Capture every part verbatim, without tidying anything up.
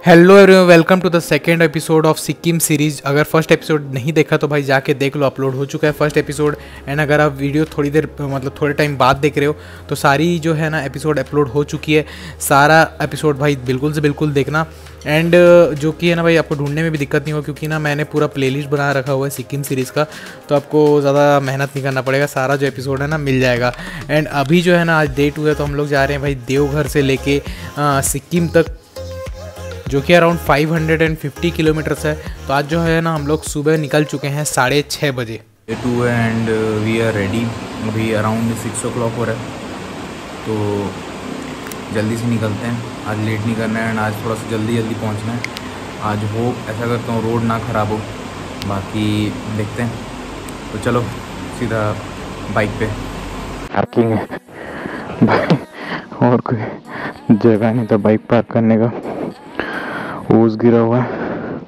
Hello everyone, welcome to the second episode of Sikkim series. अगर first episode नहीं देखा तो भाई जाके देख लो, अपलोड हो चुका है फर्स्ट एपिसोड। एंड अगर आप वीडियो थोड़ी देर मतलब थोड़े टाइम बाद देख रहे हो तो सारी जो है ना एपिसोड अपलोड हो चुकी है। सारा एपिसोड भाई बिल्कुल से बिल्कुल देखना। एंड जो कि है ना भाई, आपको ढूंढने में भी दिक्कत नहीं हो, क्योंकि ना मैंने पूरा प्लेलिस्ट बना रखा हुआ है सिक्किम सीरीज़ का, तो आपको ज़्यादा मेहनत नहीं करना पड़ेगा। सारा जो एपिसोड है ना मिल जाएगा। एंड अभी जो है ना आज डे टू है, तो हम लोग जा रहे हैं भाई देवघर से लेके सिक्किम तक, जो कि around five hundred fifty kilometres है। तो आज जो है ना हम लोग सुबह निकल चुके हैं साढ़े छः बजे। डे टू है एंड वी आर रेडी। अभी अराउंड सिक्स ओ क्लॉक हो रहा है, तो जल्दी से निकलते हैं। आज लेट नहीं करना है एंड आज थोड़ा सा जल्दी जल्दी पहुंचना है। आज हो ऐसा करता हूँ रोड ना ख़राब हो, बाकी देखते हैं। तो चलो सीधा बाइक पे। पार्किंग है और कोई जगह नहीं था बाइक पार्क करने का, ओस गिरा हुआ है।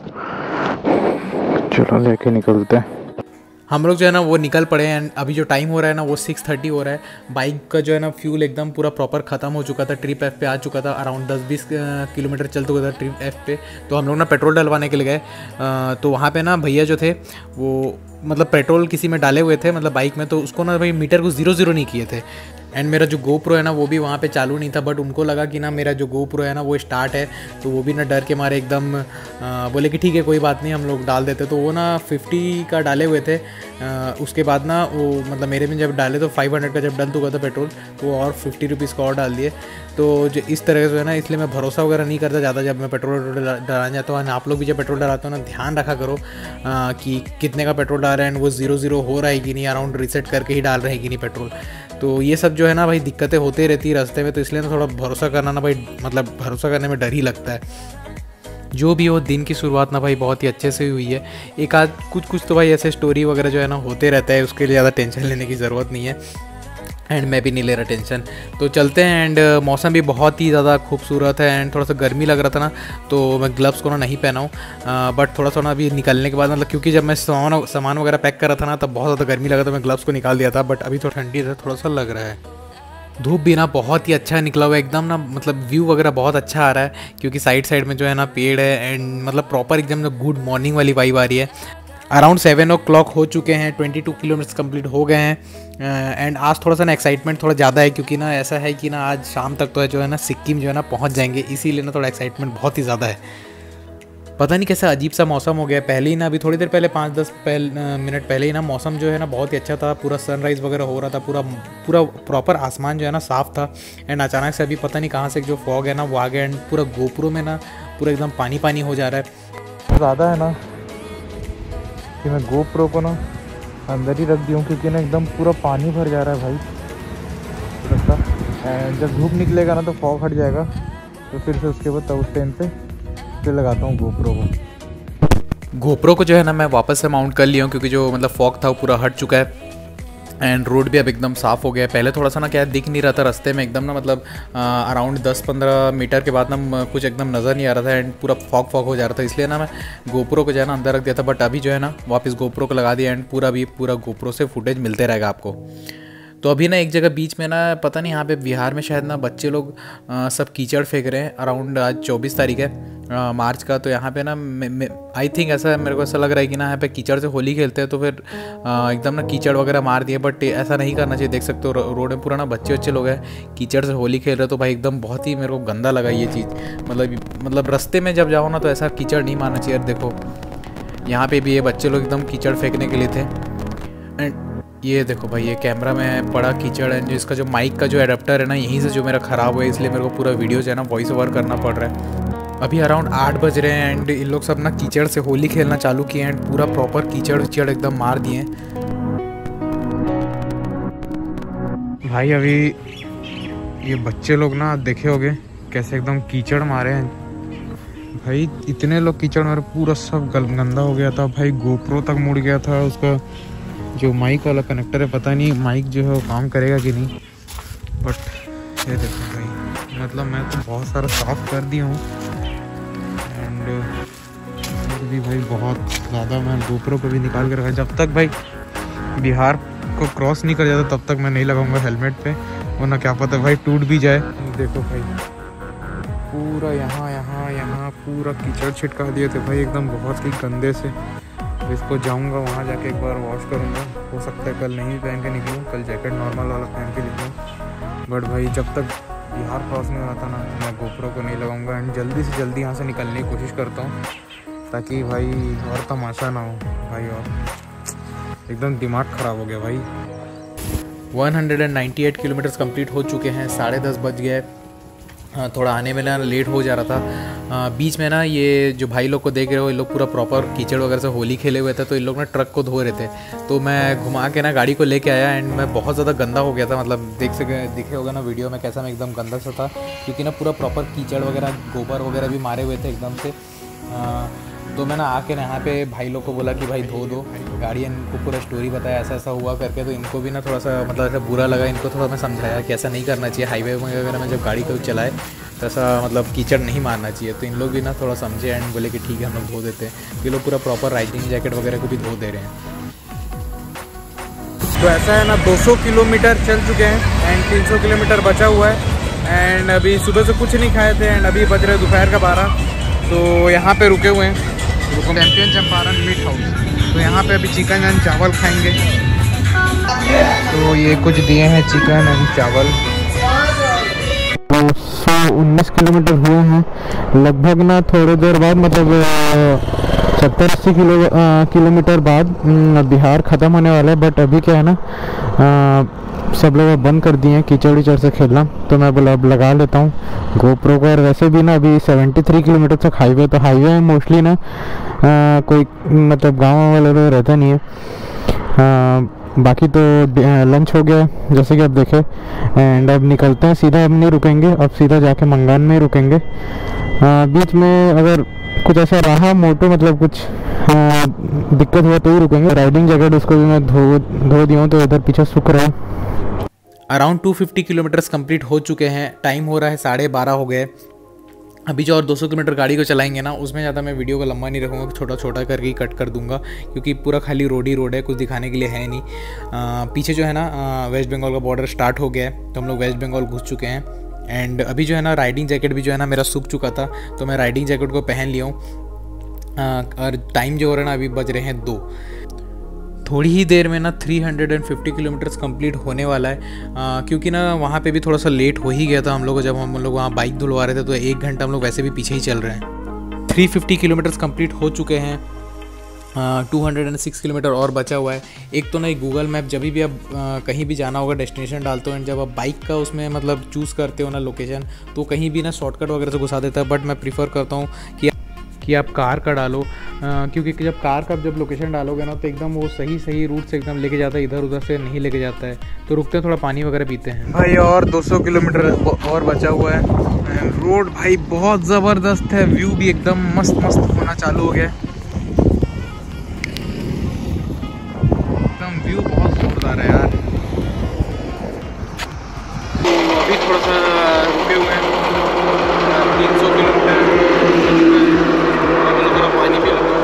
चलो लेके निकलते हैं। हम लोग जो है ना वो निकल पड़े हैं। एंड अभी जो टाइम हो रहा है ना वो सिक्स थर्टी हो रहा है। बाइक का जो है ना फ्यूल एकदम पूरा प्रॉपर ख़त्म हो चुका था। ट्रिप एफ पे आ चुका था, अराउंड दस बीस किलोमीटर चल चुका था ट्रिप एफ पे। तो हम लोग ना पेट्रोल डलवाने के लिए गए, तो वहाँ पे ना भैया जो थे वो मतलब पेट्रोल किसी में डाले हुए थे, मतलब बाइक में, तो उसको ना भाई मीटर को ज़ीरो ज़ीरो नहीं किए थे। एंड मेरा जो गोप्रो है ना वो भी वहाँ पे चालू नहीं था, बट उनको लगा कि ना मेरा जो गोप्रो है ना वो स्टार्ट है, तो वो भी ना डर के मारे एकदम आ, बोले कि ठीक है कोई बात नहीं हम लोग डाल देते। तो वो ना फिफ्टी का डाले हुए थे। आ, उसके बाद ना वो मतलब मेरे में जब डाले तो फाइव हंड्रेड का जब डल चुका था पेट्रोल, तो वो और फिफ्टी रुपीज़ का और डाल दिए। तो जो इस तरह से है ना, इसलिए मैं भरोसा वगैरह नहीं करता ज़्यादा जब मैं पेट्रोल डलाने जाता हूँ। आप लोग भी जब पेट्रोल डलाते हो ना ध्यान रखा करो आ, कि कितने का पेट्रोल डाल रहे हैं, वो ज़ीरो ज़ीरो हो रहा है कि नहीं, अराउंड रिसेट करके ही डाल रहे हैं कि नहीं पेट्रोल। तो ये सब जो है ना भाई दिक्कतें होती रहती है रास्ते में, तो इसलिए ना थोड़ा भरोसा करना ना भाई, मतलब भरोसा करने में डर ही लगता है। जो भी हो, दिन की शुरुआत ना भाई बहुत ही अच्छे से हुई है। एक आध कुछ कुछ तो भाई ऐसे स्टोरी वगैरह जो है ना होते रहता है, उसके लिए ज़्यादा टेंशन लेने की ज़रूरत नहीं है। एंड मैं भी नहीं ले रहा टेंशन, तो चलते हैं। एंड मौसम भी बहुत ही ज़्यादा खूबसूरत है। एंड थोड़ा सा गर्मी लग रहा था ना, तो मैं ग्लव्स को ना नहीं पहना हूँ, बट थोड़ा सा ना अभी निकलने के बाद मतलब, क्योंकि जब मैं सामान सामान वगैरह पैक कर रहा था ना तब बहुत ज़्यादा गर्मी लगा था, मैं ग्लव्स को निकाल दिया था। बट अभी तो ठंडी है, थोड़ा सा लग रहा है। धूप भी ना बहुत ही अच्छा निकला हुआ है एकदम ना, मतलब व्यू वगैरह बहुत अच्छा आ रहा है, क्योंकि साइड साइड में जो है ना पेड़ है। एंड मतलब प्रॉपर एकदम ना गुड मॉर्निंग वाली वाइब आ रही है। अराउंड सेवन ओ क्लॉक हो चुके हैं, ट्वेंटी टू किलोमीटर्स कंप्लीट हो गए हैं। एंड आज थोड़ा सा ना एक्साइटमेंट थोड़ा ज़्यादा है, क्योंकि ना ऐसा है कि ना आज शाम तक तो है जो है ना सिक्किम जो है ना पहुंच जाएंगे, इसीलिए ना थोड़ा एक्साइटमेंट बहुत ही ज़्यादा है। पता नहीं कैसा अजीब सा मौसम हो गया। पहले ही ना अभी थोड़ी देर पहले पाँच दस पहले मिनट पहले ही ना मौसम जो है ना बहुत ही अच्छा था, पूरा सनराइज़ वगैरह हो रहा था, पूरा पूरा प्रॉपर आसमान जो है ना साफ़ था। एंड अचानक से अभी पता नहीं कहाँ से जो फॉग है ना वो आ गया। एंड पूरा गोप्रो में ना पूरा एकदम पानी पानी हो जा रहा है। ज़्यादा है ना कि मैं गोप्रो को ना अंदर ही रख दी हूँ, क्योंकि ना एकदम पूरा पानी भर जा रहा है भाई रास्ता। एंड जब धूप निकलेगा ना तो फॉग हट जाएगा, तो फिर से उसके बाद तब उस टाइम पे फिर लगाता हूँ गोप्रो को। गोप्रो को जो है ना मैं वापस से माउंट कर लिया हूँ, क्योंकि जो मतलब फॉग था वो पूरा हट चुका है। एंड रोड भी अब एकदम साफ़ हो गया है। पहले थोड़ा सा ना क्या दिख नहीं रहा था रास्ते में एकदम ना, मतलब अराउंड दस पंद्रह मीटर के बाद ना कुछ एकदम नज़र नहीं आ रहा था। एंड पूरा फॉग फॉग हो जा रहा था, इसलिए ना मैं गोप्रो को जो है ना अंदर रख दिया था। बट अभी जो है ना वापस गोप्रो को लगा दिया। एंड पूरा भी पूरा गोप्रो से फुटेज मिलते रहेगा आपको। तो अभी ना एक जगह बीच में ना पता नहीं यहाँ पे बिहार में शायद ना बच्चे लोग आ, सब कीचड़ फेंक रहे हैं। अराउंड आज चौबीस तारीख है आ, मार्च का। तो यहाँ पे ना आई थिंक ऐसा मेरे को ऐसा लग रहा है कि ना यहाँ पे कीचड़ से होली खेलते हैं, तो फिर आ, एकदम ना कीचड़ वगैरह मार दिए। बट ऐसा नहीं करना चाहिए। देख सकते हो रोड में पूरा ना बच्चे बच्चे लोग हैं कीचड़ से होली खेल रहे हैं, तो भाई एकदम बहुत ही मेरे को गंदा लगा ये चीज़। मतलब मतलब रास्ते में जब जाओ ना तो ऐसा कीचड़ नहीं मारना चाहिए। देखो यहाँ पे भी ये बच्चे लोग एकदम कीचड़ फेंकने के लिए थे। एंड ये देखो भाई, ये कैमरा में पड़ा कीचड़ है, जो इसका जो माइक का जो एडाप्टर है ना यहीं से जो मेरा ख़राब हुआ है, इसलिए मेरे को पूरा वीडियो जो है ना वॉइस ओवर करना पड़ रहा है। अभी अराउंड आठ बज रहे हैं एंड इन लोग सब ना कीचड़ से होली खेलना चालू किए हैं। पूरा प्रॉपर कीचड़ कीचड़ एकदम मार दिए हैं भाई। अभी ये बच्चे लोग ना देखे होगे कैसे एकदम कीचड़ मारे हैं भाई। इतने लोग कीचड़ मारे, पूरा सब गंदा हो गया था भाई। गोप्रो तक मुड़ गया था। उसका जो माइक वाला कनेक्टर है, पता नहीं माइक जो है वो काम करेगा कि नहीं। बट ये देखो भाई, मतलब मैं तो बहुत सारा साफ कर दिया हूँ। एंड भी भाई बहुत ज़्यादा मैं गोप्रो को भी निकाल कर रखा। जब तक भाई बिहार को क्रॉस नहीं कर जाता तब तक मैं नहीं लगाऊंगा हेलमेट पे, वरना क्या पता भाई टूट भी जाए। देखो भाई पूरा यहाँ यहाँ यहाँ पूरा कीचड़ छिटका दिए थे भाई एकदम बहुत ही गंदे से। तो इसको जाऊंगा वहाँ जाके एक बार वॉश करूँगा। हो सकता है कल नहीं पहन के निकलूँ, कल जैकेट नॉर्मल वाला पहन के निकलूँ। बट भाई जब तक बिहार क्रॉस नहीं होता ना मैं गोप्रो को नहीं लगाऊंगा एंड जल्दी से जल्दी यहाँ से निकलने की कोशिश करता हूँ ताकि भाई और तमाशा ना हो भाई। और एकदम दिमाग ख़राब हो गया भाई। एक सौ अट्ठानवे किलोमीटर्स कंप्लीट हो चुके हैं, साढ़े दस बज गए। हाँ, थोड़ा आने में ना लेट हो जा रहा था। आ, बीच में ना ये जो भाई लोग को देख रहे हो, ये लोग पूरा प्रॉपर कीचड़ वगैरह से होली खेले हुए थे, तो इन लोग ना ट्रक को धो रहे थे। तो मैं घुमा के ना गाड़ी को लेके आया एंड मैं बहुत ज़्यादा गंदा हो गया था। मतलब देख सके दिखे होगा ना वीडियो में कैसा मैं एकदम गंदा सा था, क्योंकि ना पूरा प्रॉपर कीचड़ वगैरह गोबर वगैरह भी मारे हुए थे एकदम से। आ, तो मैं ना आके ना यहाँ पे भाई लोग को बोला कि भाई धो दो गाड़ी, इनको पूरा स्टोरी बताया ऐसा ऐसा हुआ करके। तो इनको भी ना थोड़ा सा मतलब ऐसा बुरा लगा। इनको थोड़ा मैं समझाया कि ऐसा नहीं करना चाहिए, हाईवे वगैरह में जब गाड़ी को चलाए तो ऐसा मतलब कीचड़ नहीं मारना चाहिए। तो इन लोग भी ना थोड़ा समझे एंड बोले कि ठीक है हम लोग धो देते हैं। ये लोग पूरा प्रॉपर राइडिंग जैकेट वगैरह को भी धो दे रहे हैं। तो ऐसा है ना दो सौ किलोमीटर चल चुके हैं एंड तीन सौ किलोमीटर बचा हुआ है एंड अभी सुबह से कुछ नहीं खाए थे एंड अभी बज रहे दोपहर का बारह। तो यहाँ पे रुके हुए हैं चैंपियन चंपारण मीट हाउस। तो यहाँ पे अभी चिकन एंड चावल खाएंगे। तो ये कुछ दिए हैं चिकन एंड चावल। सौ उन्नीस किलोमीटर हुए हैं लगभग ना। थोड़ी देर बाद मतलब सत्तर अस्सी किलो किलोमीटर बाद बिहार ख़त्म होने वाला है। बट अभी क्या है ना आ, सब लोग बंद कर दिए हैं कीचड़ विचड़ से खेलना। तो मैं बोला अब लगा लेता हूँ गोप्रो को। और वैसे भी ना अभी तिहत्तर किलोमीटर तक हाईवे, तो हाईवे में मोस्टली ना आ, कोई मतलब गाँव वाले लोग रहता नहीं है। आ, बाकी तो लंच हो गया जैसे कि आप देखे एंड अब निकलते हैं सीधा। अब नहीं रुकेंगे, अब सीधा जाके मंगान में ही रुकेंगे। आ, बीच में अगर कुछ ऐसा रहा मोटो मतलब कुछ आ, दिक्कत हुआ तो ही रुकेंगे। राइडिंग जैकेट उसको भी मैं धो धो दिया हूँ तो इधर पीछे सूख रहा है। अराउंड दो सौ पचास किलोमीटर्स कंप्लीट हो चुके हैं। टाइम हो रहा है साढ़े बारह हो गए। अभी जो और दो सौ किलोमीटर गाड़ी को चलाएंगे ना उसमें ज़्यादा मैं वीडियो को लंबा नहीं रखूँगा, छोटा छोटा करके ही कट कर दूंगा, क्योंकि पूरा खाली रोड ही रोड है, कुछ दिखाने के लिए है नहीं। आ, पीछे जो है ना वेस्ट बंगाल का बॉर्डर स्टार्ट हो गया है, तो हम लोग वेस्ट बंगाल घुस चुके हैं। एंड अभी जो है ना राइडिंग जैकेट भी जो है ना मेरा सूख चुका था, तो मैं राइडिंग जैकेट को पहन लिया हूँ। और टाइम जो हो रहा है ना अभी बज रहे हैं दो। थोड़ी ही देर में ना तीन सौ पचास किलोमीटर्स कंप्लीट होने वाला है। आ, क्योंकि ना वहाँ पे भी थोड़ा सा लेट हो ही गया था हम लोग, जब हम लोग वहाँ बाइक धुलवा रहे थे तो एक घंटा हम लोग वैसे भी पीछे ही चल रहे हैं। तीन सौ पचास किलोमीटर्स कंप्लीट हो चुके हैं। दो सौ छह किलोमीटर और बचा हुआ है। एक तो ना गूगल मैप जब भी आप आ, कहीं भी जाना होगा डेस्टिनेशन डालते हो एंड जब आप बाइक का उसमें मतलब चूज़ करते हो ना लोकेशन, तो कहीं भी ना शॉर्टकट वगैरह से घुसा देता है। बट मैं प्रीफर करता हूँ कि कि आप कार का डालो, आ, क्योंकि जब कार का जब लोकेशन डालोगे ना तो एकदम वो सही सही रूट से एकदम लेके जाता है, इधर उधर से नहीं लेके जाता है। तो रुकते हैं, थोड़ा पानी वगैरह पीते हैं भाई। और दो सौ किलोमीटर और बचा हुआ है। रोड भाई बहुत ज़बरदस्त है, व्यू भी एकदम मस्त मस्त होना चालू हो गया। एकदम व्यू बहुत जोरदार है यार। तो अभी थोड़ा सा रुके हुए हैं, तीन सौ किलोमीटर पानी पी लेता हूँ।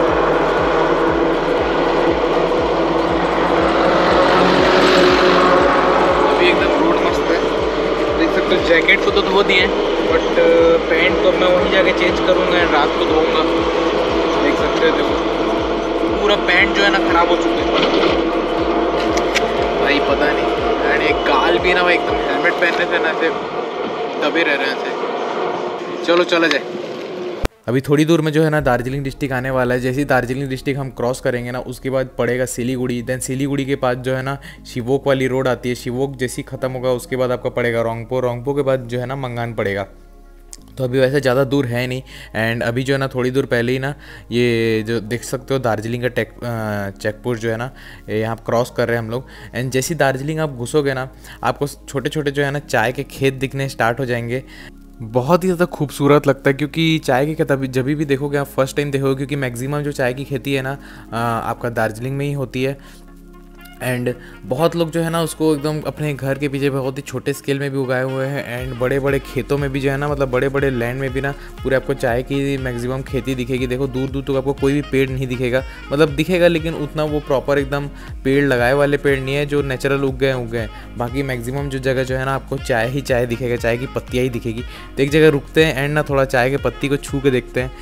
अभी एकदम रोड मस्त है, देख सकते हो। जैकेट को तो धो दिए बट पैंट को मैं वहीं जाके चेंज करूँगा एंड रात को धोऊंगा। देख सकते हो देखो पूरा पैंट जो है ना ख़राब हो चुका है भाई, पता नहीं। एंड एक गाल भी ना एकदम हेलमेट पहनने से ना ऐसे दबे रह रहे हैं ऐसे। चलो चला जाए। अभी थोड़ी दूर में जो है ना दार्जिलिंग डिस्ट्रिक्ट आने वाला है। जैसे ही दार्जिलिंग डिस्ट्रिक्ट हम क्रॉस करेंगे ना उसके बाद पड़ेगा सिलीगुड़ी। देन सिलीगुड़ी के पास जो है ना शिवोक वाली रोड आती है। शिवोक जैसी ख़त्म होगा उसके बाद आपका पड़ेगा रोंगपो। रोंगपो के बाद जो है ना मंगान पड़ेगा। तो अभी वैसे ज़्यादा दूर है नहीं। एंड अभी जो है ना थोड़ी दूर पहले ही ना ये जो देख सकते हो दार्जिलिंग का टेक चेक पोस्ट जो है ना यहाँ क्रॉस कर रहे हैं हम लोग। एंड जैसी दार्जिलिंग आप घुसोगे ना आपको छोटे छोटे जो है ना चाय के खेत दिखने स्टार्ट हो जाएंगे। बहुत ही ज़्यादा खूबसूरत लगता है, क्योंकि चाय की खेती जब भी देखोगे आप फर्स्ट टाइम देखोगे, क्योंकि मैक्सिमम जो चाय की खेती है ना आपका दार्जिलिंग में ही होती है। एंड बहुत लोग जो है ना उसको एकदम अपने घर के पीछे बहुत ही छोटे स्केल में भी उगाए हुए हैं, एंड बड़े बड़े खेतों में भी जो है ना, मतलब बड़े बड़े लैंड में भी ना पूरे आपको चाय की मैक्सिमम खेती दिखेगी। देखो दूर दूर तक आपको कोई भी पेड़ नहीं दिखेगा, मतलब दिखेगा लेकिन उतना वो प्रॉपर एकदम पेड़ लगाए वाले पेड़ नहीं है, जो नेचुरल उग गए उग गए। बाकी मैक्सिमम जो जगह जो है ना आपको चाय ही चाय दिखेगा, चाय की पत्तियाँ ही दिखेगी। तो एक जगह रुकते हैं एंड ना थोड़ा चाय के पत्ती को छू के देखते हैं।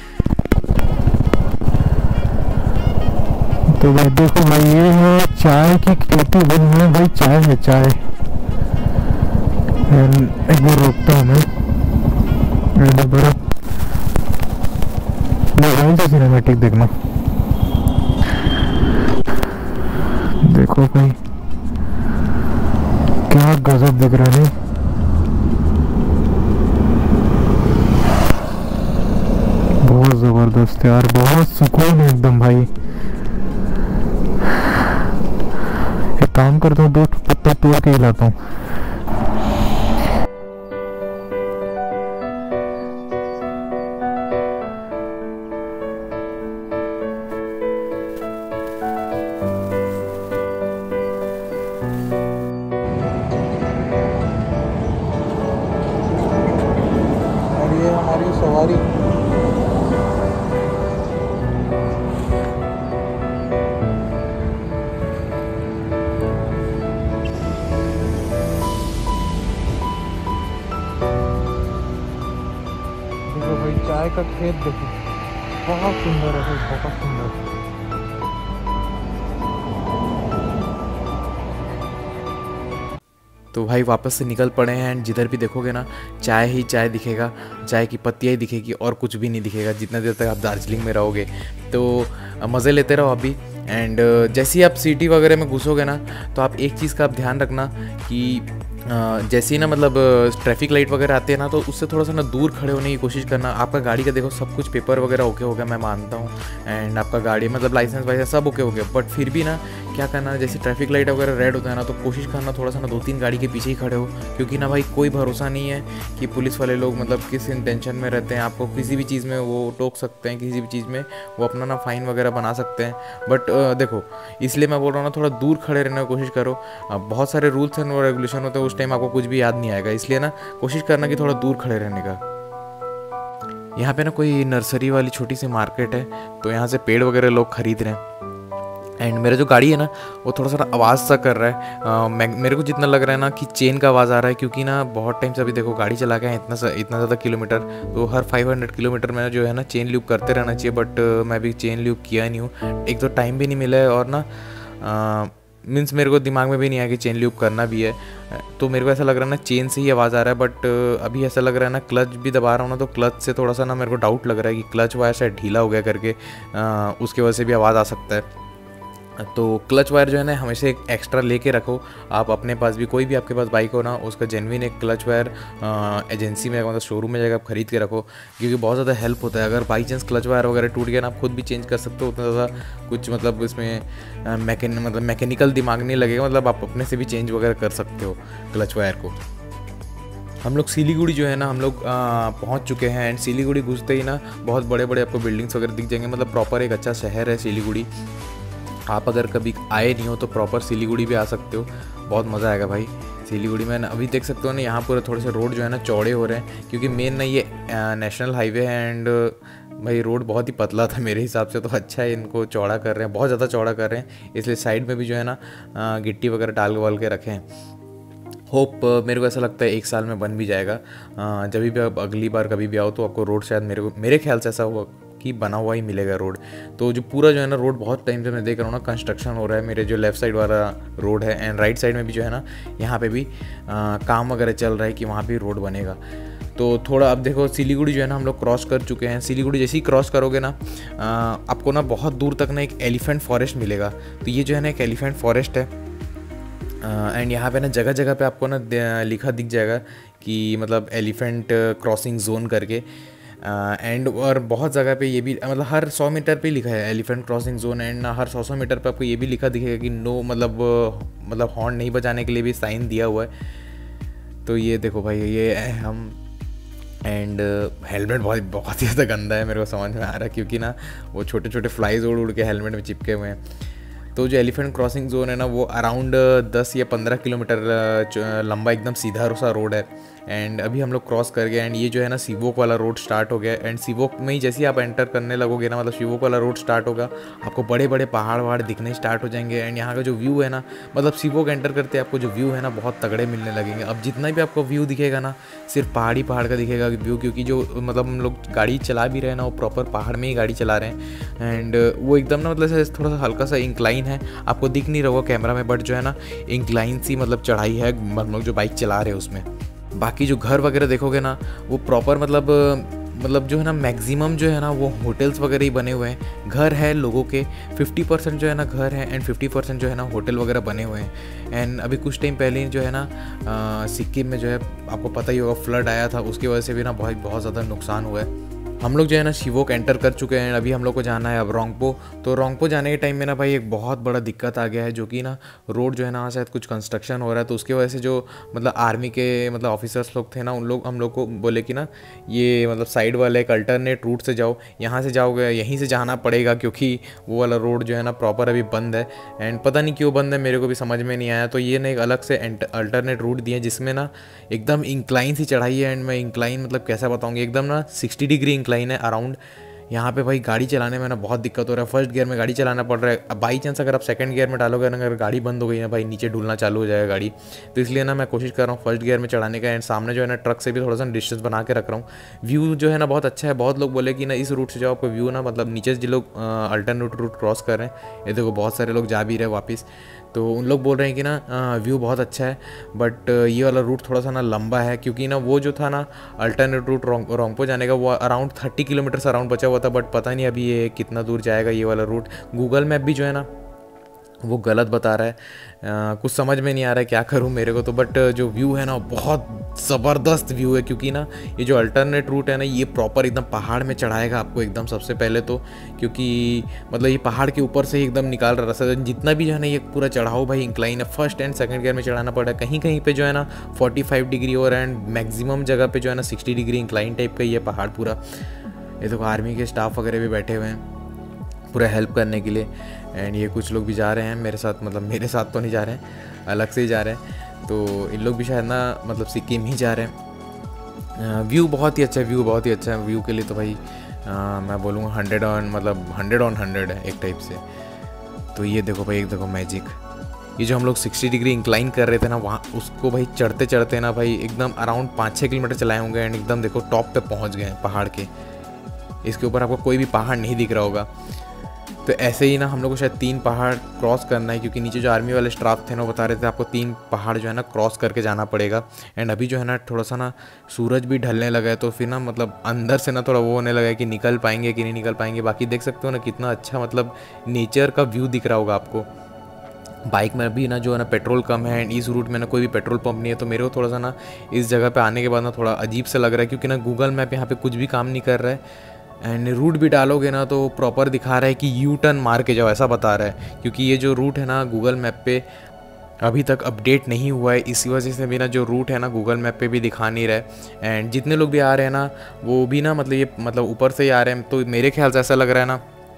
तो भाई देखो भाई ये है चाय की खेती, बन है भाई, चाय है चाय। एक बार रोकता हूँ मैं, बड़ा सिनेमैटिक देखना। देखो भाई क्या गजब दिख रहा है, बहुत जबरदस्त यार, बहुत सुकून है एकदम भाई। एक काम करता हूँ, दो पत्ता तोड़ के लाता हूँ। और ये हमारी सवारी चाय का खेत देखो, बहुत सुंदर है, बहुत सुंदर। तो भाई वापस से निकल पड़े हैं एंड जिधर भी देखोगे ना चाय ही चाय दिखेगा, चाय की पत्तियाँ ही दिखेगी और कुछ भी नहीं दिखेगा जितना देर तक आप दार्जिलिंग में रहोगे। तो मज़े लेते रहो अभी। एंड जैसे ही आप सिटी वगैरह में घुसोगे ना तो आप एक चीज़ का आप ध्यान रखना कि जैसे ही ना मतलब ट्रैफिक लाइट वगैरह आते हैं ना तो उससे थोड़ा सा ना दूर खड़े होने की कोशिश करना। आपका गाड़ी का देखो सब कुछ पेपर वगैरह ओके हो गया, मैं मानता हूँ, एंड आपका गाड़ी मतलब लाइसेंस वाइसेंस सब ओके हो गया, बट फिर भी ना क्या करना, जैसे ट्रैफिक लाइट वगैरह रेड होता है ना तो कोशिश करना थोड़ा सा ना दो तीन गाड़ी के पीछे ही खड़े हो, क्योंकि ना भाई कोई भरोसा नहीं है कि पुलिस वाले लोग मतलब किस इंटेंशन में रहते हैं, आपको किसी भी चीज़ में वो टोक सकते हैं, किसी भी चीज़ में वो अपना ना फाइन वगैरह बना सकते हैं। बट देखो इसलिए मैं बोल रहा हूँ ना थोड़ा दूर खड़े रहने की कोशिश करो। बहुत सारे रूल्स एंड रेगुलेशन होते हैं, उस टाइम आपको कुछ भी याद नहीं आएगा, इसलिए ना कोशिश करना कि थोड़ा दूर खड़े रहने का। यहाँ पे ना कोई नर्सरी वाली छोटी सी मार्केट है, तो यहाँ से पेड़ वगैरह लोग खरीद रहे हैं। एंड मेरा जो गाड़ी है ना वो थोड़ा सा आवाज़ सा कर रहा है, आ, मेरे को जितना लग रहा है ना कि चेन का आवाज़ आ रहा है, क्योंकि ना बहुत टाइम से अभी देखो गाड़ी चला गया है इतना इतना ज़्यादा किलोमीटर, तो हर पाँच सौ किलोमीटर में जो है ना चेन लूप करते रहना चाहिए, बट मैं अभी चेन लूप किया नहीं हूँ। एक तो टाइम भी नहीं मिला है और ना मीन्स मेरे को दिमाग में भी नहीं आया कि चेन लूप करना भी है, तो मेरे को ऐसा लग रहा है ना चेन से ही आवाज़ आ रहा है। बट अभी ऐसा लग रहा है ना क्लच भी दबा रहा हूँ ना तो क्लच से थोड़ा सा ना मेरे को डाउट लग रहा है कि क्लच वायर शायद ढीला हो गया करके, आ, उसकी वजह से भी आवाज़ आ सकता है। तो क्लच वायर जो है ना हमेशा एक एक्स्ट्रा लेके रखो आप अपने पास भी, कोई भी आपके पास बाइक हो ना उसका जेन्युइन एक क्लच वायर एजेंसी में मतलब शोरूम में जाकर आप खरीद के रखो, क्योंकि बहुत ज़्यादा हेल्प होता है। अगर बाई चांस क्लच वायर वगैरह टूट गया ना आप खुद भी चेंज कर सकते हो, उतना ज़्यादा कुछ मतलब इसमें मैकेन मतलब मैकेनिकल दिमाग नहीं लगेगा, मतलब आप अपने से भी चेंज वगैरह कर सकते हो क्लच वायर को। हम लोग सिलीगुड़ी जो है ना हम लोग पहुंच चुके हैं, एंड सिलीगुड़ी घुसते ही ना बहुत बड़े बड़े आपको बिल्डिंग्स वगैरह दिख जाएंगे, मतलब प्रॉपर एक अच्छा शहर है सिलीगुड़ी। आप अगर कभी आए नहीं हो तो प्रॉपर सिलीगुड़ी भी आ सकते हो, बहुत मज़ा आएगा भाई सिलीगुड़ी में। अभी देख सकते हो ना यहाँ पूरे थोड़े से रोड जो है ना चौड़े हो रहे हैं, क्योंकि मेन ना ये नेशनल हाईवे है, एंड भाई रोड बहुत ही पतला था मेरे हिसाब से, तो अच्छा है इनको चौड़ा कर रहे हैं, बहुत ज़्यादा चौड़ा कर रहे हैं, इसलिए साइड में भी जो है ना गिट्टी वगैरह डाल वाल के रखे हैं। होप मेरे को ऐसा लगता है एक साल में बन भी जाएगा। जब भी आप अगली बार कभी भी आओ तो आपको रोड शायद मेरे को मेरे ख्याल से ऐसा हुआ कि बना हुआ ही मिलेगा रोड। तो जो पूरा जो है ना रोड बहुत टाइम से मैं देख रहा हूँ ना कंस्ट्रक्शन हो रहा है, मेरे जो लेफ़्ट साइड वाला रोड है, एंड राइट साइड में भी जो है ना यहाँ पे भी आ, काम वगैरह चल रहा है कि वहाँ भी रोड बनेगा। तो थोड़ा अब देखो सिलीगुड़ी जो है ना हम लोग क्रॉस कर चुके हैं। सिलीगुड़ी जैसे ही क्रॉस करोगे ना आ, आपको ना बहुत दूर तक ना एक एलिफेंट फॉरेस्ट मिलेगा। तो ये जो है ना एक एलिफेंट फॉरेस्ट है, एंड uh, यहाँ पे ना जगह जगह पे आपको ना लिखा दिख जाएगा कि मतलब एलिफेंट क्रॉसिंग जोन करके, एंड uh, और बहुत जगह पे ये भी मतलब हर सौ मीटर पे लिखा है एलिफेंट क्रॉसिंग जोन, एंड हर सौ सौ मीटर पे आपको ये भी लिखा दिखेगा कि नो मतलब मतलब हॉर्न नहीं बजाने के लिए भी साइन दिया हुआ है। तो ये देखो भाई ये हम एंड हेलमेट बहुत बहुत ही ज़्यादा गंदा है, मेरे को समझ में आ रहा है, क्योंकि ना वो छोटे छोटे फ्लाइज उड़ उड़ के हेलमेट में चिपके हुए हैं। तो जो एलिफेंट क्रॉसिंग जोन है ना वो अराउंड दस या पंद्रह किलोमीटर लंबा एकदम सीधा सा रोड है। एंड अभी हम लोग क्रॉस कर गए एंड ये जो है ना सीवोक वाला रोड स्टार्ट हो गया। एंड सीवोक में ही जैसे ही आप एंटर करने लगोगे ना, मतलब सीवोक वाला रोड स्टार्ट होगा, आपको बड़े बड़े पहाड़ वहाड़ दिखने स्टार्ट हो जाएंगे। एंड यहाँ का जो व्यू है ना, मतलब सीवोक एंटर करते आपको जो व्यू है ना बहुत तगड़े मिलने लगेंगे। अब जितना भी आपको व्यू दिखेगा ना सिर्फ पहाड़ी पहाड़ का दिखेगा व्यू, क्योंकि जो मतलब हम लोग गाड़ी चला भी रहे हैं ना वो प्रॉपर पहाड़ में ही गाड़ी चला रहे हैं। एंड वो एकदम ना मतलब थोड़ा सा हल्का सा इंक्लाइन है, आपको दिख नहीं रहा होगा कैमरा में, बट जो है ना इंक्लाइन सी मतलब चढ़ाई है हम लोग जो बाइक चला रहे हैं उसमें। बाकी जो घर वगैरह देखोगे ना वो प्रॉपर मतलब मतलब जो है ना मैक्सिमम जो है ना वो होटल्स वगैरह ही बने हुए हैं। घर है लोगों के फिफ्टी परसेंट जो है ना घर है एंड फिफ्टी परसेंट जो है ना होटल वगैरह बने हुए हैं। एंड अभी कुछ टाइम पहले जो है ना सिक्किम में जो है आपको पता ही होगा फ्लड आया था, उसकी वजह से भी ना बहुत बहुत ज़्यादा नुकसान हुआ है। हम लोग जो है ना शिवोक एंटर कर चुके हैं। अभी हम लोग को जाना है अब रोंगपो। तो रोंगपो जाने के टाइम में ना भाई एक बहुत बड़ा दिक्कत आ गया है, जो कि ना रोड जो है ना शायद कुछ कंस्ट्रक्शन हो रहा है, तो उसकी वजह से जो मतलब आर्मी के मतलब ऑफिसर्स लोग थे ना उन लोग हम लोग को बोले कि ना ये मतलब साइड वाले एक अल्टरनेट रूट से जाओ, यहाँ से जाओगे यहीं से जाना पड़ेगा, क्योंकि वो वाला रोड जो है ना प्रॉपर अभी बंद है। एंड पता नहीं क्यों बंद है, मेरे को भी समझ में नहीं आया। तो ये ना एक अलग से अल्टरनेट रूट दिए जिसमें ना एकदम इंक्लाइन सी चढ़ाई है। एंड मैं इंक्लाइन मतलब कैसा बताऊँगी, एकदम ना सिक्सटी डिग्री इंक्लाइन है अराउंड। यहाँ पे भाई गाड़ी चलाने में ना बहुत दिक्कत हो रहा है, फर्स्ट गियर में गाड़ी चलाना पड़ रहा है। अब बाई चांस अगर आप सेकंड गियर में डालोगे ना, अगर गाड़ी बंद हो गई ना भाई नीचे डुलना चालू हो जाएगा गाड़ी। तो इसलिए ना मैं कोशिश कर रहा हूँ फर्स्ट गियर में चढ़ाने का। एंड सामने जो है ना ट्रक से भी थोड़ा सा डिस्टेंस बना के रख रहा हूँ। व्यू जो है ना बहुत अच्छा है, बहुत लोग बोले कि ना इस रूट से जाओ, आपको व्यू ना मतलब नीचे से जो लोग अल्टरनेट रूट क्रॉस कर रहे हैं, ये देखो बहुत सारे लोग जा भी रहे हैं वापस, तो उन लोग बोल रहे हैं कि ना व्यू बहुत अच्छा है। बट ये वाला रूट थोड़ा सा ना लंबा है, क्योंकि ना वो जो था ना अल्टरनेट रूट रोंग रोंगपो जाने का वो अराउंड थर्टी किलोमीटर से अराउंड बचा हुआ था। बट पता नहीं अभी ये कितना दूर जाएगा ये वाला रूट। गूगल मैप भी जो है ना वो गलत बता रहा है, आ, कुछ समझ में नहीं आ रहा है क्या करूं मेरे को तो। बट जो व्यू है ना बहुत ज़बरदस्त व्यू है, क्योंकि ना ये जो अल्टरनेट रूट है ना ये प्रॉपर एकदम पहाड़ में चढ़ाएगा आपको एकदम सबसे पहले तो, क्योंकि मतलब ये पहाड़ के ऊपर से ही एकदम निकाल रहा रास्ता। जितना भी जो है ना ये पूरा चढ़ाओ भाई इंक्लाइन है, फर्स्ट एंड सेकंड गियर में चढ़ाना पड़ा है। कहीं कहीं पे जो है ना पैंतालीस डिग्री और एंड मैक्सिमम जगह पे जो है ना साठ डिग्री इंक्लाइन टाइप का ये पहाड़ पूरा। ये तो आर्मी के स्टाफ वगैरह भी बैठे हुए हैं पूरा हेल्प करने के लिए। एंड ये कुछ लोग भी जा रहे हैं मेरे साथ, मतलब मेरे साथ तो नहीं जा रहे हैं, अलग से ही जा रहे हैं। तो इन लोग भी शायद ना मतलब सिक्किम ही जा रहे हैं। व्यू बहुत ही अच्छा है, व्यू बहुत ही अच्छा है। व्यू के लिए तो भाई आ, मैं बोलूँगा हंड्रेड ऑन मतलब हंड्रेड ऑन हंड्रेड है एक टाइप से। तो ये देखो भाई, एक देखो मैजिक, ये जो हम लोग साठ डिग्री इंक्लाइन कर रहे थे ना वहाँ, उसको भाई चढ़ते चढ़ते ना भाई एकदम अराउंड पाँच छः किलोमीटर चलाए होंगे। एंड एकदम देखो टॉप पे पहुँच गए पहाड़ के। इसके ऊपर आपको कोई भी पहाड़ नहीं दिख रहा होगा। तो ऐसे ही ना हम लोग को शायद तीन पहाड़ क्रॉस करना है, क्योंकि नीचे जो आर्मी वाले स्टाफ थे ना वो बता रहे थे आपको तीन पहाड़ जो है ना क्रॉस करके जाना पड़ेगा। एंड अभी जो है ना थोड़ा सा ना सूरज भी ढलने लगा है, तो फिर ना मतलब अंदर से ना थोड़ा वो होने लगा है कि निकल पाएंगे कि नहीं निकल पाएंगे। बाकी देख सकते हो ना कितना अच्छा मतलब नेचर का व्यू दिख रहा होगा आपको। बाइक में भी ना जो है ना पेट्रोल कम है एंड इस रूट में ना कोई भी पेट्रोल पंप नहीं है। तो मेरे को थोड़ा सा ना इस जगह पे आने के बाद ना थोड़ा अजीब सा लग रहा है, क्योंकि ना गूगल मैप यहाँ पे कुछ भी काम नहीं कर रहा है। एंड रूट भी डालोगे ना तो प्रॉपर दिखा रहा है कि यू टर्न मार के जाओ, ऐसा बता रहा है। क्योंकि ये जो रूट है ना गूगल मैप पे अभी तक अपडेट नहीं हुआ है, इसी वजह से भी ना जो रूट है ना गूगल मैप पे भी दिखा नहीं रहा है। एंड जितने लोग भी आ रहे हैं ना वो भी ना मतलब ये मतलब ऊपर से ही आ रहे हैं। तो मेरे ख्याल से ऐसा लग रहा है ना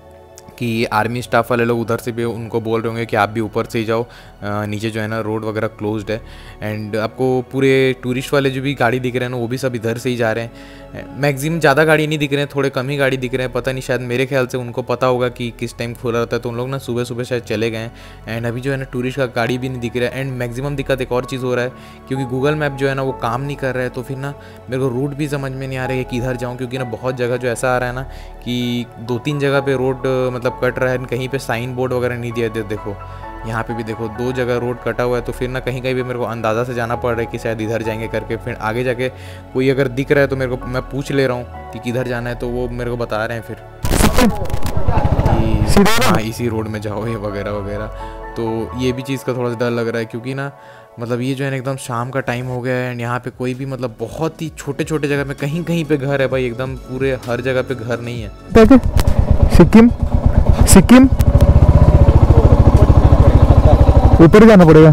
कि आर्मी स्टाफ वाले लोग उधर से भी उनको बोल रहे होंगे कि आप भी ऊपर से ही जाओ, नीचे जो है ना रोड वगैरह क्लोज्ड है। एंड आपको पूरे टूरिस्ट वाले जो भी गाड़ी दिख रहे हैं ना वो भी सब इधर से ही जा रहे हैं। मैक्सिमम ज़्यादा गाड़ी नहीं दिख रहे हैं, थोड़े कम ही गाड़ी दिख रहे हैं। पता नहीं शायद मेरे ख्याल से उनको पता होगा कि किस टाइम खुला रहता है, तो उन लोग ना सुबह सुबह शायद चले गए हैं। एंड अभी जो है ना टूरिस्ट का गाड़ी भी नहीं दिख रहा है। एंड मैक्सिमम दिक्कत एक और चीज़ हो रहा है, क्योंकि गूगल मैप जो है ना वो काम नहीं कर रहा है। तो फिर ना मेरे को रूट भी समझ में नहीं आ रहा है कि किधर जाऊँ, क्योंकि ना बहुत जगह जो ऐसा आ रहा है ना कि दो तीन जगह पे रोड मतलब कट रहा है, कहीं पे साइन बोर्ड वगैरह नहीं दिया। देखो यहाँ पे भी देखो दो जगह रोड कटा हुआ है। तो फिर ना कहीं कहीं भी मेरे को अंदाज़ा से जाना पड़ रहा है कि शायद इधर जाएंगे करके। फिर आगे जाके कोई अगर दिख रहा है तो मेरे को मैं पूछ ले रहा हूँ कि किधर जाना है, तो वो मेरे को बता रहे हैं फिर कि हाँ इसी रोड में जाओ ये वगैरह वगैरह। तो ये भी चीज़ का थोड़ा सा डर लग रहा है, क्योंकि ना मतलब ये जो है ना एकदम शाम का टाइम हो गया है। एंड यहाँ पे कोई भी मतलब बहुत ही छोटे छोटे जगह में कहीं कहीं पे घर है भाई, एकदम पूरे हर जगह पे घर नहीं है। सिक्किम सिक्किम ऊपर जाना पड़ेगा,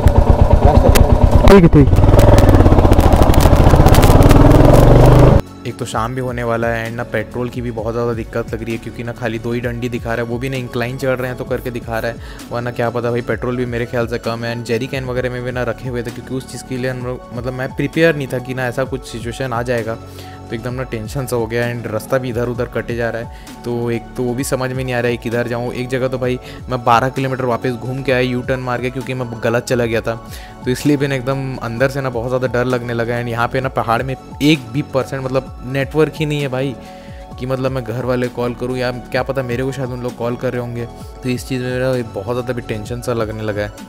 ठीक है ठीक। एक तो शाम भी होने वाला है एंड ना पेट्रोल की भी बहुत ज़्यादा दिक्कत लग रही है, क्योंकि ना खाली दो ही डंडी दिखा रहा है, वो भी ना इंक्लाइन चढ़ रहे हैं तो करके दिखा रहा है, वरना क्या पता भाई पेट्रोल भी मेरे ख्याल से कम है। एंड जेरी कैन वगैरह में भी ना रखे हुए थे, क्योंकि उस चीज़ के लिए हम लोग मतलब मैं प्रिपेयर नहीं था कि ना ऐसा कुछ सिचुएशन आ जाएगा, तो एकदम ना टेंशन सा हो गया। एंड रास्ता भी इधर उधर कटे जा रहा है, तो एक तो वो भी समझ में नहीं आ रहा है किधर जाऊँ। एक जगह तो भाई मैं बारह किलोमीटर वापस घूम के आया यू टर्न मार के, क्योंकि मैं गलत चला गया था, तो इसलिए भी ना एकदम अंदर से ना बहुत ज़्यादा डर लगने लगा। एंड यहाँ पे ना पहाड़ में एक भी परसेंट मतलब नेटवर्क ही नहीं है भाई, कि मतलब मैं घर वाले कॉल करूँ या क्या पता मेरे को शायद उन लोग कॉल कर रहे होंगे, तो इस चीज़ में मेरा बहुत ज़्यादा भी टेंशन सा लगने लगा है।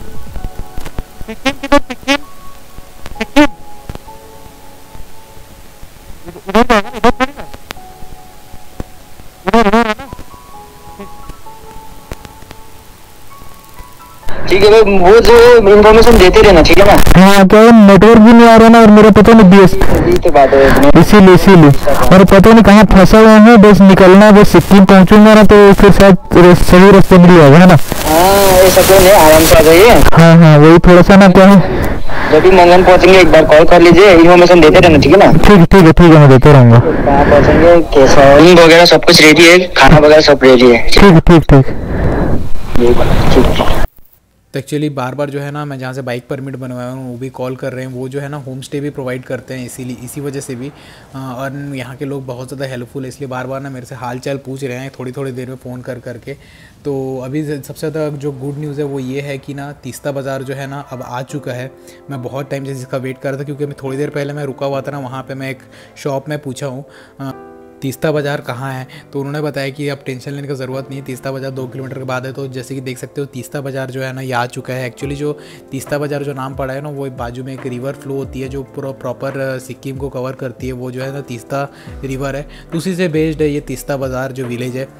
ठीक है भाई, वो जो इन्फॉर्मेशन देते रहना, ठीक है ना। हाँ क्या नेटवर्क भी नहीं आ रहा ना, और मेरा पता नहीं बीएस तो बात है इसीलिए इसीलिए और पता नहीं कहाँ फंसा हुआ है, बस निकलना है, बस सिक्किम पहुँचूंगा ना तो फिर शायद सही रास्ते मिल जाएगा, है ना। हाँ ऐसा क्यों नहीं, आराम से आ जाइए। हाँ हाँ वही थोड़ा सा ना क्या है, जब भी मंगन पहुंचेंगे एक बार कॉल कर लीजिए, इन्फॉर्मेशन देते रहना, ठीक है ना। ठीक ठीक है ठीक है मैं देते रहूँगा। कहाँ पहुंचेंगे, कैसा रूम वगैरह सब कुछ रेडी है, खाना वगैरह सब रेडी है। ठीक ठीक ठीक ठीक। तो एक्चुअली बार बार जो है ना मैं जहाँ से बाइक परमिट बनवाया हूँ वो भी कॉल कर रहे हैं, वो जो है ना होम स्टे भी प्रोवाइड करते हैं, इसीलिए इसी वजह से भी और यहाँ के लोग बहुत ज़्यादा हेल्पफुल है, इसलिए बार बार ना मेरे से हाल चाल पूछ रहे हैं थोड़ी थोड़ी देर में फ़ोन कर करके। तो अभी सबसे ज़्यादा जो गुड न्यूज़ है वो ये है कि ना तीस्ता बाज़ार जो है ना अब आ चुका है। मैं बहुत टाइम से इसका वेट कर रहा था, क्योंकि अभी थोड़ी देर पहले मैं रुका हुआ था ना वहाँ पर, मैं एक शॉप में पूछा हूँ तीस्ता बाज़ार कहाँ है, तो उन्होंने बताया कि अब टेंशन लेने की ज़रूरत नहीं है, तीस्ता बाज़ार दो किलोमीटर के बाद है। तो जैसे कि देख सकते हो तीस्ता बाज़ार जो है ना ये आ चुका है। एक्चुअली जो तीस्ता बाज़ार जो नाम पड़ा है ना, वो बाजू में एक रिवर फ्लो होती है जो पूरा प्रॉपर सिक्किम को कवर करती है, वो जो है ना तीस्ता रिवर है, तो उसी से बेस्ड है ये तीस्ता बाज़ार जो विलेज है।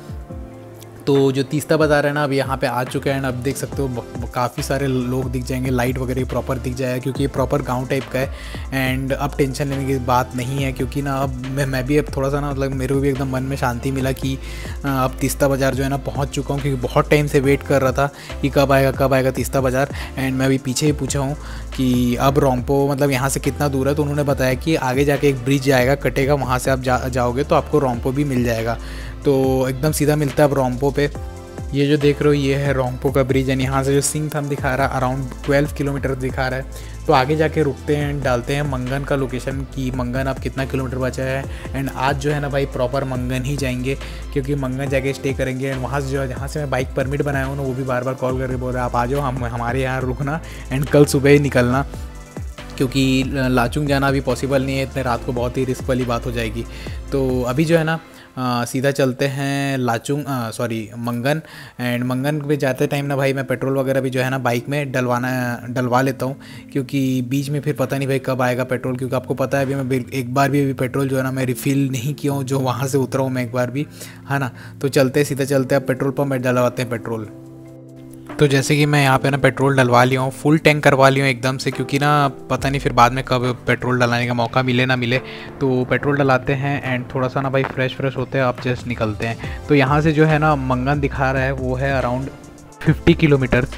तो जो तीस्ता बाज़ार है ना अब यहाँ पे आ चुका है ना, अब देख सकते हो काफ़ी सारे लोग दिख जाएंगे, लाइट वगैरह प्रॉपर दिख जाएगा, क्योंकि ये प्रॉपर गांव टाइप का है। एंड अब टेंशन लेने की बात नहीं है, क्योंकि ना अब मैं मैं भी अब थोड़ा सा ना मतलब मेरे को भी एकदम मन में शांति मिला कि अब तीस्ता बाज़ार जो है ना पहुँच चुका हूँ, क्योंकि बहुत टाइम से वेट कर रहा था कि कब आएगा कब आएगा तीस्ता बाज़ार। एंड मैं अभी पीछे ही पूछा हूँ कि अब रोम्पो मतलब यहाँ से कितना दूर है, तो उन्होंने बताया कि आगे जाके एक ब्रिज आएगा कटेगा, वहाँ से आप जा जाओगे तो आपको रोम्पो भी मिल जाएगा, तो एकदम सीधा मिलता है अब रोम्पो पे। ये जो देख रहे हो ये है रोम्पो का ब्रिज, एंड यहाँ से जो सिंगथम दिखा रहा है अराउंड ट्वेल्व किलोमीटर दिखा रहा है। तो आगे जाके रुकते हैं, डालते हैं मंगन का लोकेशन कि मंगन अब कितना किलोमीटर बचा है। एंड आज जो है ना भाई प्रॉपर मंगन ही जाएंगे, क्योंकि मंगन जाके स्टे करेंगे। एंड वहाँ से जो है जहाँ से मैं बाइक परमिट बनाया हूँ ना, वो भी बार बार कॉल करके बोल रहे हैं आप आ जाओ, हम हमारे यहाँ रुकना एंड कल सुबह ही निकलना, क्योंकि लाचुंग जाना अभी पॉसिबल नहीं है, इतने रात को बहुत ही रिस्क वाली बात हो जाएगी। तो अभी जो है ना आ, सीधा चलते हैं लाचुंग सॉरी मंगन। एंड मंगन पे जाते टाइम ना भाई मैं पेट्रोल वगैरह भी जो है ना बाइक में डलवाना डलवा लेता हूँ, क्योंकि बीच में फिर पता नहीं भाई कब आएगा पेट्रोल, क्योंकि आपको पता है अभी मैं एक बार भी अभी पेट्रोल जो है ना मैं रिफ़िल नहीं किया हूँ, जो वहाँ से उतरा हूँ मैं एक बार भी, है ना। तो चलते सीधा चलते अब पेट्रोल पम्प में डलवाते हैं पेट्रोल। तो जैसे कि मैं यहाँ पे ना पेट्रोल डलवा लिया हूँ, फुल टैंक करवा लिया हूँ एकदम से, क्योंकि ना पता नहीं फिर बाद में कब पेट्रोल डलाने का मौका मिले ना मिले। तो पेट्रोल डलाते हैं एंड थोड़ा सा ना भाई फ्रेश फ्रेश होते हैं, आप जस्ट निकलते हैं। तो यहाँ से जो है ना मंगन दिखा रहा है वो है around fifty kilometres,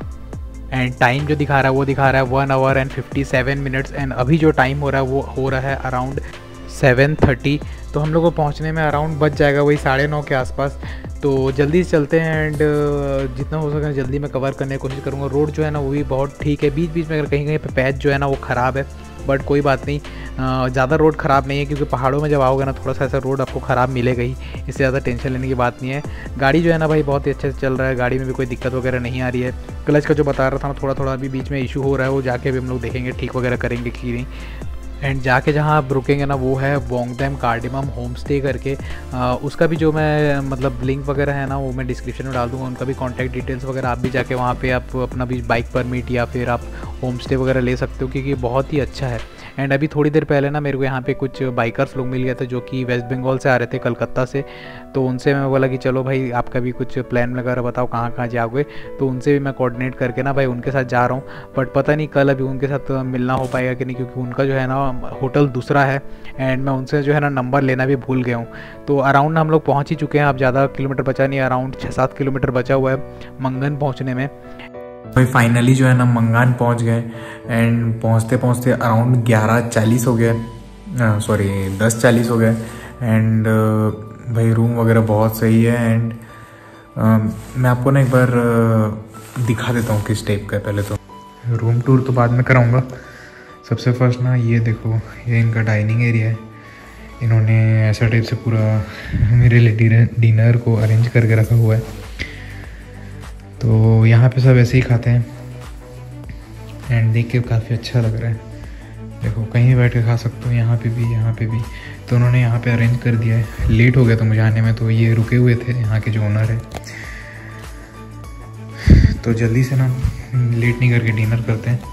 and time जो दिखा रहा है वो दिखा रहा है one hour and fifty seven minutes. And अभी जो टाइम हो रहा है वो हो रहा है अराउंड सेवन थर्टी। तो हम लोग को पहुँचने में अराउंड बच जाएगा वही साढ़े नौ के आसपास। तो जल्दी से चलते हैं एंड जितना हो सके जल्दी मैं कवर करने की कोशिश करूँगा। रोड जो है ना वो भी बहुत ठीक है, बीच बीच में अगर कहीं कहीं पे पैच जो है ना वो ख़राब है, बट कोई बात नहीं, ज़्यादा रोड ख़राब नहीं है, क्योंकि पहाड़ों में जब आओगे ना थोड़ा सा ऐसा रोड आपको ख़राब मिलेगा ही, इससे ज़्यादा टेंशन लेने की बात नहीं है। गाड़ी जो है ना भाई बहुत ही अच्छे से चल रहा है, गाड़ी में भी कोई दिक्कत वगैरह नहीं आ रही है। क्लच का जो बता रहा था ना थोड़ा थोड़ा अभी बीच में इशू हो रहा है, वो जाके भी हम लोग देखेंगे ठीक वगैरह करेंगे कि नहीं। एंड जाके जहाँ आप रुकेंगे ना वो है वोंगडेम कार्डिमम होम स्टे करके, आ, उसका भी जो मैं मतलब लिंक वगैरह है ना वो मैं डिस्क्रिप्शन में डाल दूँगा, उनका भी कॉन्टैक्ट डिटेल्स वगैरह, आप भी जाके वहाँ पे आप अपना भी बाइक परमिट या फिर आप होम स्टे वगैरह ले सकते हो, क्योंकि बहुत ही अच्छा है। एंड अभी थोड़ी देर पहले ना मेरे को यहाँ पे कुछ बाइकर्स लोग मिल गए थे जो कि वेस्ट बंगाल से आ रहे थे, कलकत्ता से। तो उनसे मैं बोला कि चलो भाई आपका भी कुछ प्लान वगैरह बताओ कहाँ कहाँ जाओगे, तो उनसे भी मैं कोऑर्डिनेट करके ना भाई उनके साथ जा रहा हूँ। बट पता नहीं कल अभी उनके साथ मिलना हो पाएगा कि नहीं, क्योंकि उनका जो है ना होटल दूसरा है एंड मैं उनसे जो है ना नंबर लेना भी भूल गया हूँ। तो अराउंड हम लोग पहुँच ही चुके हैं, अब ज़्यादा किलोमीटर बचा नहीं, अराउंड छः सात किलोमीटर बचा हुआ है मंगन पहुँचने में। भाई फाइनली जो है ना मंगान पहुंच गए एंड पहुंचते पहुंचते अराउंड ग्यारह चालीस हो गया सॉरी दस चालीस हो गए एंड भाई रूम वगैरह बहुत सही है एंड मैं आपको ना एक बार दिखा देता हूँ किस टाइप का है। पहले तो रूम टूर तो बाद में कराऊंगा। सबसे फर्स्ट ना ये देखो, ये इनका डाइनिंग एरिया है। इन्होंने ऐसा टाइप से पूरा मेरे लिए डिनर को अरेंज करके रखा हुआ है। तो यहाँ पे सब ऐसे ही खाते हैं एंड देख के काफ़ी अच्छा लग रहा है। देखो कहीं भी बैठ के खा सकते हो, यहाँ पे भी यहाँ पे भी। तो उन्होंने यहाँ पे अरेंज कर दिया है। लेट हो गया था मुझे आने में, तो ये रुके हुए थे यहाँ के जो ओनर है। तो जल्दी से ना लेट नहीं करके डिनर करते हैं।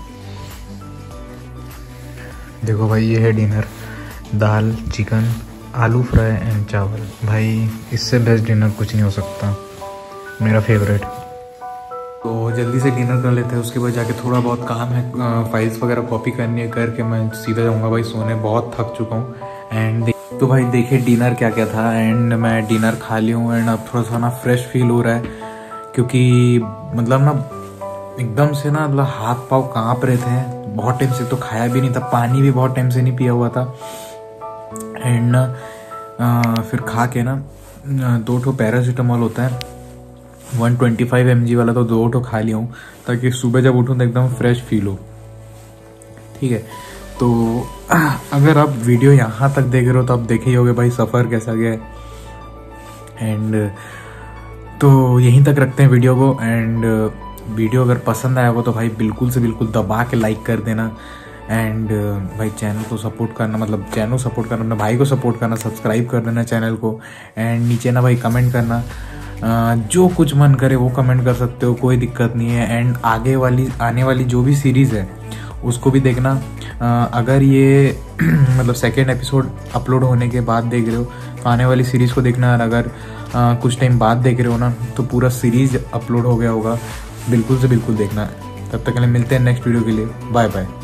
देखो भाई ये है डिनर, दाल, चिकन, आलू फ्राई एंड चावल। भाई इससे बेस्ट डिनर कुछ नहीं हो सकता, मेरा फेवरेट। तो जल्दी से डिनर कर लेते हैं, उसके बाद जाके थोड़ा बहुत काम है, फाइल्स वगैरह कॉपी करनी है, करके मैं सीधा जाऊंगा भाई सोने। बहुत थक चुका हूँ एंड तो भाई देखिए डिनर क्या क्या था एंड मैं डिनर खा ली हूँ एंड अब थोड़ा सा ना फ्रेश फील हो रहा है, क्योंकि मतलब ना एकदम से ना मतलब हाथ पाँव काँप रहे थे। बहुत टाइम से तो खाया भी नहीं था, पानी भी बहुत टाइम से नहीं पिया हुआ था एंड ना फिर खा के ना दो ठो पैरासीटामोल होता है one twenty five M G वाला, तो दो ठो खा लिया हूँ ताकि सुबह जब उठूँ तो एकदम फ्रेश फील हो। ठीक है, तो अगर आप वीडियो यहाँ तक देख रहे हो तो आप देखे ही होगे भाई सफ़र कैसा गया एंड तो यहीं तक रखते हैं वीडियो को। एंड वीडियो अगर पसंद आया हो तो भाई बिल्कुल से बिल्कुल दबा के लाइक कर देना एंड भाई चैनल को सपोर्ट करना, मतलब चैनल सपोर्ट करना, अपने भाई को सपोर्ट करना, सब्सक्राइब कर देना चैनल को एंड नीचे ना भाई कमेंट करना, जो कुछ मन करे वो कमेंट कर सकते हो, कोई दिक्कत नहीं है। एंड आगे वाली आने वाली जो भी सीरीज़ है उसको भी देखना। अगर ये मतलब सेकेंड एपिसोड अपलोड होने के बाद देख रहे हो तो आने वाली सीरीज़ को देखना, और अगर आ, कुछ टाइम बाद देख रहे हो ना तो पूरा सीरीज़ अपलोड हो गया होगा, बिल्कुल से बिल्कुल देखना। तब तक के लिए मिलते हैं नेक्स्ट वीडियो के लिए, बाय बाय।